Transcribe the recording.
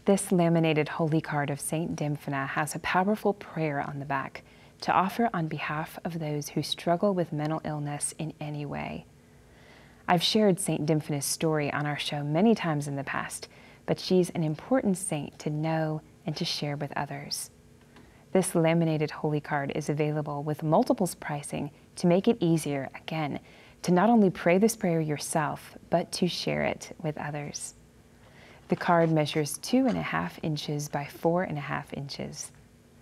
This laminated holy card of Saint Dymphna has a powerful prayer on the back to offer on behalf of those who struggle with mental illness in any way. I've shared Saint Dymphna's story on our show many times in the past, but she's an important saint to know and to share with others. This laminated holy card is available with multiples pricing to make it easier, again, to not only pray this prayer yourself, but to share it with others. The card measures 2.5 inches by 4.5 inches.